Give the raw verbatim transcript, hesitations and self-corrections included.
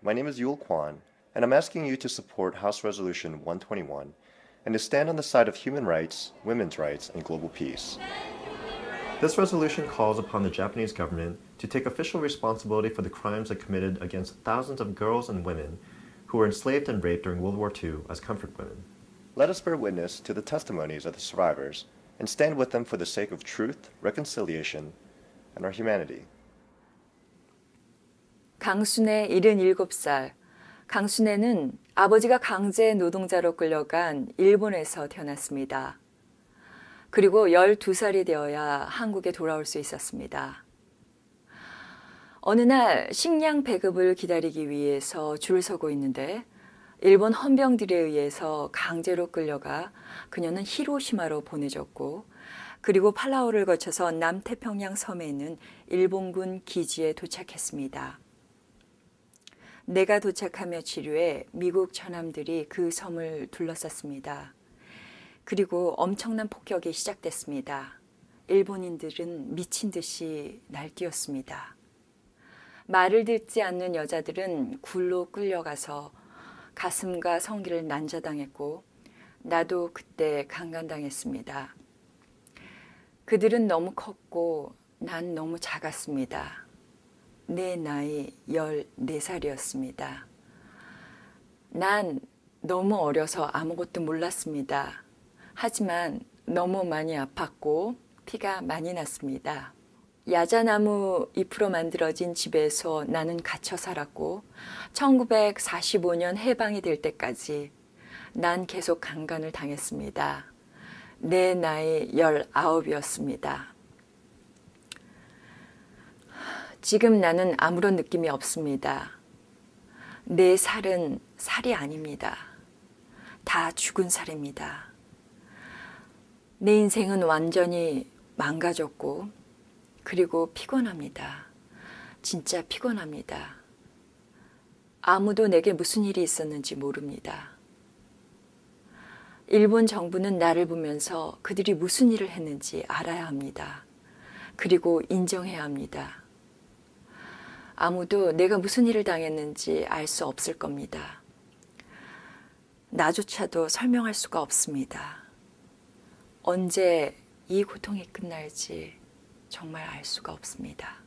my name is Yul Kwan, and I'm asking you to support House Resolution one twenty-one and to stand on the side of human rights, women's rights, and global peace. This resolution calls upon the Japanese government to take official responsibility for the crimes it committed against thousands of girls and women who were enslaved and raped during World War Two as comfort women. Let us bear witness to the testimonies of the survivors and stand with them for the sake of truth, reconciliation, and our humanity. 강순애 일흔일곱 살. 강순애는 아버지가 강제 노동자로 끌려간 일본에서 태어났습니다. 그리고 열두 살이 되어야 한국에 돌아올 수 있었습니다. 어느 날 식량 배급을 기다리기 위해서 줄을 서고 있는데 일본 헌병들에 의해서 강제로 끌려가 그녀는 히로시마로 보내졌고 그리고 팔라우를 거쳐서 남태평양 섬에 있는 일본군 기지에 도착했습니다. 내가 도착하며 치료해 미국 전함들이 그 섬을 둘러쌌습니다. 그리고 엄청난 폭격이 시작됐습니다. 일본인들은 미친 듯이 날뛰었습니다. 말을 듣지 않는 여자들은 굴로 끌려가서 가슴과 성기를 난자당했고 나도 그때 강간당했습니다. 그들은 너무 컸고 난 너무 작았습니다. 내 나이 열네 살이었습니다. 난 너무 어려서 아무것도 몰랐습니다. 하지만 너무 많이 아팠고 피가 많이 났습니다. 야자나무 잎으로 만들어진 집에서 나는 갇혀 살았고 천구백사십오 년 해방이 될 때까지 난 계속 강간을 당했습니다. 내 나이 열아홉이었습니다. 지금 나는 아무런 느낌이 없습니다. 내 살은 살이 아닙니다. 다 죽은 살입니다. 내 인생은 완전히 망가졌고 그리고 피곤합니다. 진짜 피곤합니다. 아무도 내게 무슨 일이 있었는지 모릅니다. 일본 정부는 나를 보면서 그들이 무슨 일을 했는지 알아야 합니다. 그리고 인정해야 합니다. 아무도 내가 무슨 일을 당했는지 알 수 없을 겁니다. 나조차도 설명할 수가 없습니다. 언제 이 고통이 끝날지 정말 알 수가 없습니다.